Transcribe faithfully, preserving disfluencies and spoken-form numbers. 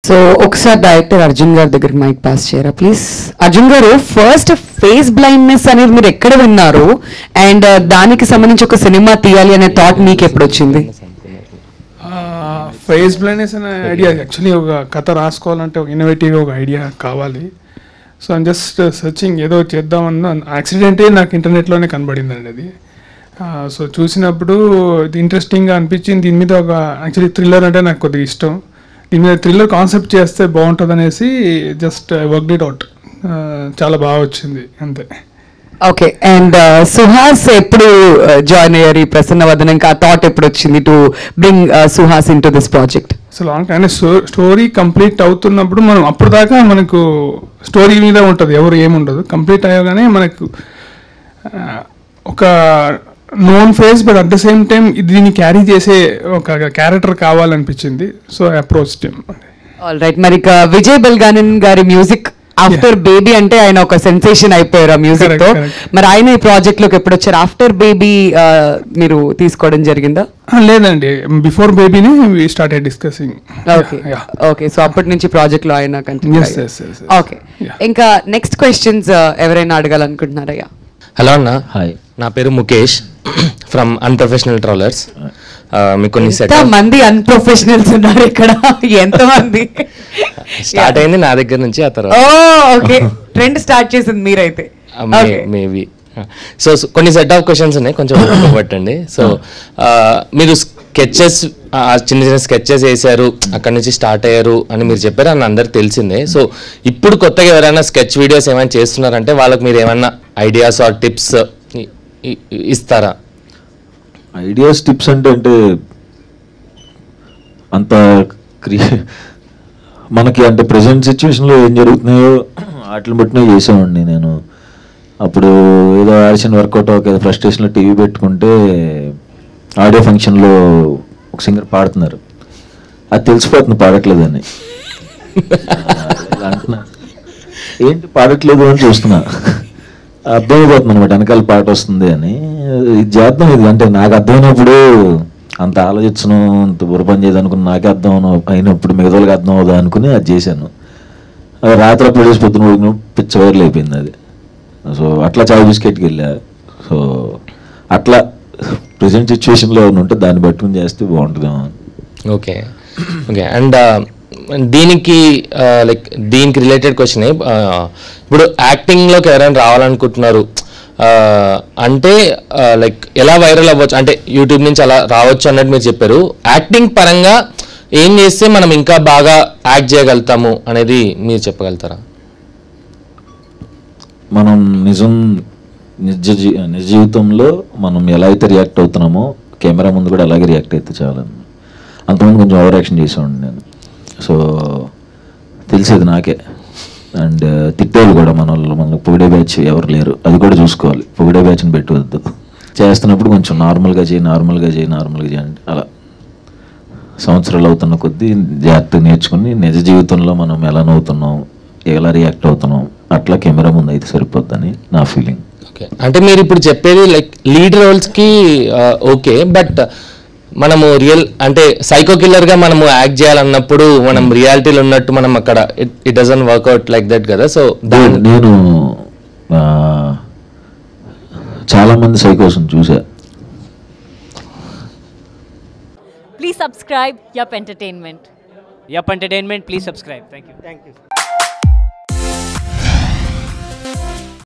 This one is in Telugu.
సో ఒకసారి డైరెక్టర్ అర్జున్ గారి దగ్గరికి మైక్ పాస్ చేయరా please. Arjun garu, first face blindness అనేది మీరు ఎక్కడ విన్నారు అండ్ దానికి సంబంధించి ఒక సినిమా తీయాలి అనే థాట్ మీకు ఎప్పుడు వచ్చింది? ఫేస్ బ్లైండ్నెస్ అనే ఐడియా యాక్చువల్లీ ఒక కథ రాసుకోవాలంటే ఒక ఇన్నోవేటివ్ ఒక ఐడియా కావాలి. సో ఐమ్ జస్ట్ సర్చింగ్ ఏదో చేద్దామన్న యాక్సిడెంటే నాకు ఇంటర్నెట్లోనే కనబడిందండి అది. సో చూసినప్పుడు ఇది ఇంట్రెస్టింగ్గా అనిపించింది. దీని మీద ఒక యాక్చువల్లీ థ్రిల్లర్ అంటే నాకు కొద్దిగా ఇష్టం. దీని మీద థ్రిల్లర్ కాన్సెప్ట్ చేస్తే బాగుంటుంది అనేసి జస్ట్ వర్క్ ఇట్ అవుట్. చాలా బాగా వచ్చింది అంతే. ఓకే, అండ్ సుహాస్ ఎప్పుడు జాయిన్ అయ్యారు ఈ ప్రసన్న వదనంకి? ఆ థాట్ ఎప్పుడు వచ్చింది to bring Suhas in to this project? So long అంటే స్టోరీ కంప్లీట్ అవుతున్నప్పుడు మనం అప్పుడు దాకా మనకు స్టోరీ మీద ఉంటుంది, ఎవరు ఏముండదు. కంప్లీట్ అయ్యగానే మనకు ఒక known face but at the same time దీన్ని క్యారీ చేసే ఒక క్యారెక్టర్ కావాలనిపించింది. So approach team. All right, మరి విజయ్ బల్గానన్ గారి మ్యూజిక్ ఆఫ్టర్ బేబీ అంటే ఆయన ఒక సెన్సేషన్ అయిపోయారు ఆ మ్యూజిక్ తో. మరి ఆయన ఈ ప్రాజెక్ట్ లోకి ఎప్పుడు వచ్చారు? ఆఫ్టర్ బేబీ మీరు తీసుకోవడం జరిగిందా? లేదండి, బిఫోర్ బేబీనే we started discussing. Okay okay, so అప్పటి నుంచి ప్రాజెక్ట్ లో ఆయన కంటిన్యూ. ఓకే, ఇంకా నెక్స్ట్ క్వశ్చన్స్ ఎవరైనా అడగాలనుకుంటున్నారయ్యా? హలో అన్న, హాయ్, నా పేరు ముఖేష్ ఫ్రమ్ అన్ప్రొఫెషనల్ ట్రావెలర్స్. మీకు కొన్ని సెట్ మంది అన్ప్రొఫెషనల్స్ ఉన్నారు ఇక్కడ, ఎంతమంది? స్టార్ట్ అయింది నా దగ్గర నుంచి, ఆ తర్వాత ఓకే ట్రెండ్ స్టార్ట్ చేసింది మీరైతే మేబీ. సో కొన్ని సెట్ ఆఫ్ క్వశ్చన్స్ ఉన్నాయి, కొంచెం పట్టండి. సో మీరు స్కెచెస్ చిన్న చిన్న స్కెచెస్ వేసారు, అక్కడ నుంచి స్టార్ట్ అయ్యారు అని మీరు చెప్పారు, అని అందరికి తెలిసిందే. సో ఇప్పుడు కొత్తగా ఎవరైనా స్కెచ్ వీడియోస్ ఏమైనా చేస్తున్నారంటే వాళ్ళకి మీరు ఏమైనా ఐడియాస్ ఆర్ టిప్స్ ఇస్తారా? ఐడియాస్ టిప్స్ అంటే అంటే అంత క్రియే మనకి అంటే ప్రజెంట్ సిచ్యువేషన్లో ఏం జరుగుతున్నాయో వాటిని బట్టినే చేసామండి. నేను అప్పుడు ఏదో యాక్షన్ వర్కౌట్ ఒక ఫ్రస్ట్రేషన్లో టీవీ పెట్టుకుంటే ఆడియో ఫంక్షన్లో ఒక సింగర్ పాడుతున్నారు, అది తెలిసిపోతుంది పాడట్లేదని. అంటున్నా ఏంటి పాడట్లేదు అని చూస్తున్నా, అర్థమైపోతుంది అనమాట వెనకాల పాట వస్తుంది అని. ఇది చేద్దాం, ఇది అంటే నాకు అర్థమైనప్పుడు అంత ఆలోచించను, అంత బుర్రపని చేయదు అనుకుని నాకే అర్థం అయినప్పుడు మిగతా వాళ్ళకి అర్థం అవుదా అనుకుని అది చేశాను. రాత్రి అప్పుడు చేసి పొద్దున ఊరికి పిచ్చ వైర్లు అయిపోయింది అది. సో అట్లా చాయ్ బిస్కెట్కి వెళ్ళా. సో అట్లా ప్రజెంట్ సిచ్యువేషన్లో ఉంటే దాన్ని పట్టుకుని చేస్తే బాగుంటుందేమో. ఓకే ఓకే, అండ్ దీనికి లైక్ దీనికి రిలేటెడ్ క్వశ్చన్, ఇప్పుడు యాక్టింగ్లోకి ఎవరైనా రావాలనుకుంటున్నారు అంటే లైక్ ఎలా వైరల్ అవ్వచ్చు, అంటే యూట్యూబ్ నుంచి అలా రావచ్చు అన్నట్టు మీరు చెప్పారు. యాక్టింగ్ పరంగా ఏం చేస్తే మనం ఇంకా బాగా యాక్ట్ చేయగలుగుతాము అనేది మీరు చెప్పగలుగుతారా? మనం నిజం నిజ జీ నిజ జీవితంలో మనం ఎలా అయితే రియాక్ట్ అవుతున్నామో కెమెరా ముందు కూడా అలాగే రియాక్ట్ అయితే చాలని. అంతకుముందు కొంచెం ఓవర్ యాక్షన్ చేసేవాడిని నేను. సో తెలిసేది నాకే. అండ్ తిట్టేవాళ్ళు కూడా మన వాళ్ళు, మనకు పొగిడే బ్యాచ్ ఎవరు లేరు, అది కూడా చూసుకోవాలి. పొగిడే బ్యాచ్ని పెట్టవద్దు. చేస్తున్నప్పుడు కొంచెం నార్మల్గా చేయి నార్మల్గా చేయి నార్మల్గా చేయండి. అలా సంవత్సరాలు అవుతున్న కొద్దీ జాగ్రత్తగా నేర్చుకుని నిజ జీవితంలో మనం ఎలా నవ్వుతున్నాం, ఎలా రియాక్ట్ అవుతున్నాం అట్లా కెమెరా ముందు అయితే సరిపోద్దని నా ఫీలింగ్. ఓకే, అంటే మీరు ఇప్పుడు చెప్పేది లైక్ లీడ్ రోల్స్కి ఓకే, బట్ మనము రియల్ అంటే సైకో కిల్లర్గా మనము యాక్ట్ చేయాలన్నప్పుడు మనం రియాలిటీలో ఉన్నట్టు మనం అక్కడ it doesn't work out like that కదా. సో దాని నేను చాలా మంది సైకోస్ని చూసా. Please subscribe Yup Entertainment. Yup Entertainment, please subscribe. Thank you. Thank you.